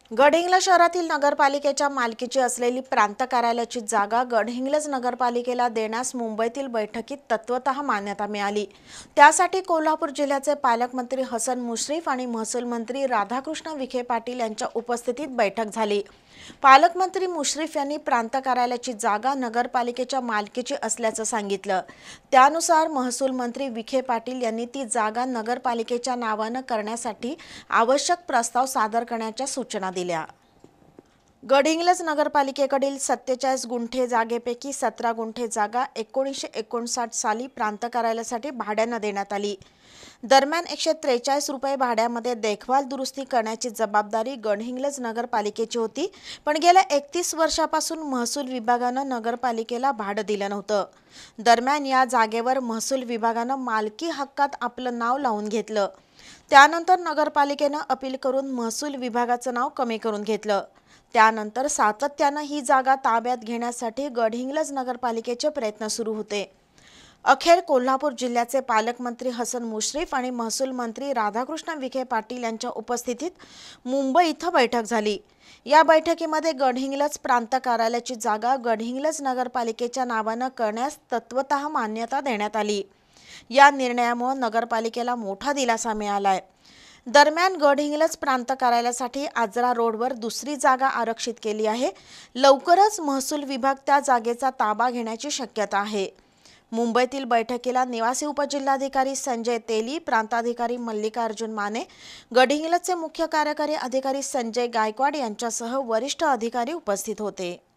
गडहिंग्लज शहरातील नगरपालिकेच्या मालकीची असलेली प्रांत कार्यालयाची जागा गडहिंग्लज नगरपालिकेला देण्यास मुंबईतील बैठकीत तत्वतः मान्यता मिळाली। त्यासाठी कोल्हापूर जिल्ह्याचे पालकमंत्री हसन मुश्रीफ आणि महसूल मंत्री राधाकृष्ण विखे पाटील यांच्या उपस्थितीत बैठक झाली। पालकमंत्री मुश्रीफ यांनी प्रांत कार्यालयाची जागा नगरपालिकेच्या मालकीची असल्याचं सांगितलं। त्यानुसार महसूल मंत्री विखे पाटील यांनी ती जागा नगरपालिकेच्या नावाने करण्यासाठी आवश्यक प्रस्ताव सादर करण्याच्या सूचना दिल्या। गडहिंग्लज नगरपालिकेकडील 47 गुंठे जागेपैकी 17 गुंठे जागा 1959 साली प्रांत कार्यालयासाठी भाड्याने देण्यात आली। दरम्यान 143 रुपये भाड्यामध्ये देखभाल दुरुस्ती करण्याची जबाबदारी गडहिंग्लज नगरपालिकेची होती, पण गेल्या 31 वर्षापासून महसूल विभागाने नगरपालिकेला भाडे दिलं नव्हतं। दरम्यान या जागेवर महसूल विभागाने मालकी हक्कात आपलं नाव लावून घेतलं। त्यानंतर नगरपालिकेने अपील करून महसूल विभागाचं नाव कमी करून घेतलं। त्यानंतर सातत्याने ही जागा ताब्यात घेण्यासाठी गडहिंग्लज नगरपालिकेचे प्रयत्न सुरू होते। अखेर कोल्हापूर जिल्ह्याचे पालकमंत्री हसन मुश्रीफ आणि महसूल मंत्री राधाकृष्ण विखे पाटील यांच्या उपस्थितीत मुंबई इथं बैठक झाली। या बैठकीमध्ये गडहिंग्लज प्रांत कार्यालयाची जागा गडहिंग्लज नगरपालिकेच्या नावाने करण्यास तत्वतः मान्यता देण्यात आली। या निर्णयामुळे नगरपालिकेला मोठा दिलासा मिळालाय। दरम्यान गडहिंग्लज प्रांत कार्यालयासाठी आजरा रोडवर दुसरी जागा आरक्षित केली आहे। लवकरच महसूल विभाग त्या जागेचा ताबा घेण्याची शक्यता आहे। मुंबईतील बैठकीला निवासी उपजिल्हाधिकारी संजय तेली, प्रांताधिकारी मल्लिकार्जुन माने, गडहिंग्लजचे मुख्य कार्यकारी अधिकारी संजय गायकवाड यांच्यासह वरिष्ठ अधिकारी उपस्थित होते।